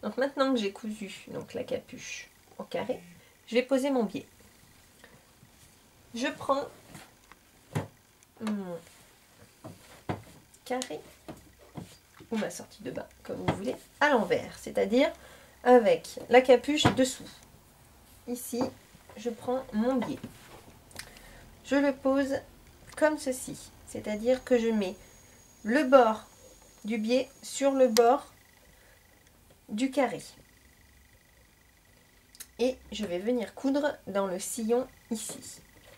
Donc maintenant que j'ai cousu donc la capuche au carré, je vais poser mon biais. Je prends mon carré ou ma sortie de bas, comme vous voulez, à l'envers, c'est-à-dire avec la capuche dessous. Ici, je prends mon biais. Je le pose comme ceci, c'est-à-dire que je mets le bord du biais sur le bord du carré. Et je vais venir coudre dans le sillon ici.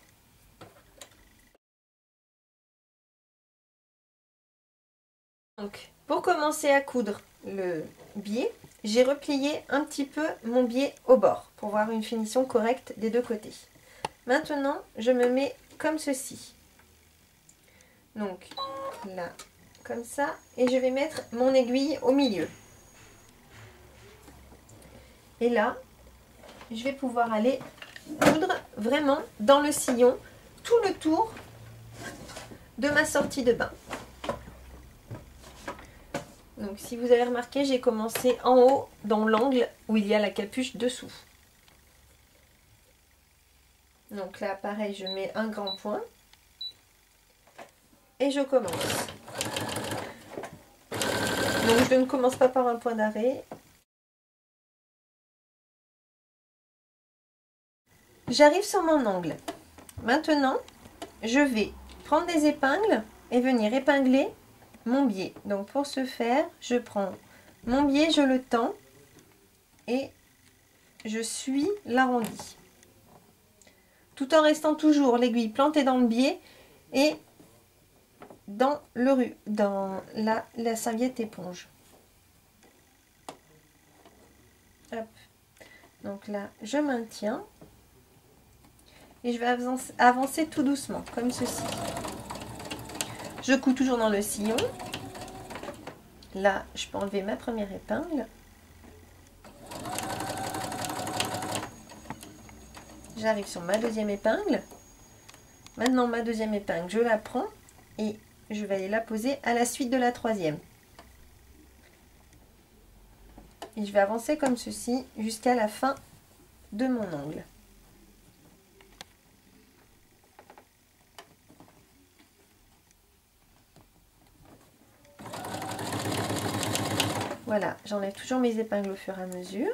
Donc, pour commencer à coudre le biais, j'ai replié un petit peu mon biais au bord pour avoir une finition correcte des deux côtés. Maintenant, je me mets comme ceci. Donc là, comme ça, et je vais mettre mon aiguille au milieu. Et là, je vais pouvoir aller coudre vraiment dans le sillon tout le tour de ma sortie de bain. Donc si vous avez remarqué, j'ai commencé en haut dans l'angle où il y a la capuche dessous. Donc là, pareil, je mets un grand point et je commence. Donc je ne commence pas par un point d'arrêt. J'arrive sur mon angle. Maintenant, je vais prendre des épingles et venir épingler mon biais. Donc pour ce faire, je prends mon biais, je le tends et je suis l'arrondi. Tout en restant toujours l'aiguille plantée dans le biais et dans la serviette éponge. Hop. Donc là, je maintiens et je vais avancer tout doucement, comme ceci. Je couds toujours dans le sillon. Là, je peux enlever ma première épingle. J'arrive sur ma deuxième épingle. Maintenant, ma deuxième épingle, je la prends et je vais aller la poser à la suite de la troisième. Et je vais avancer comme ceci jusqu'à la fin de mon angle. Voilà, j'enlève toujours mes épingles au fur et à mesure.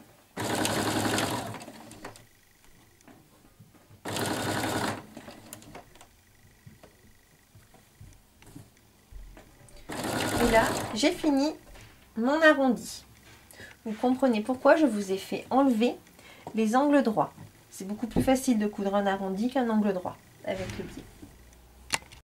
Et là, j'ai fini mon arrondi. Vous comprenez pourquoi je vous ai fait enlever les angles droits. C'est beaucoup plus facile de coudre un arrondi qu'un angle droit avec le biais.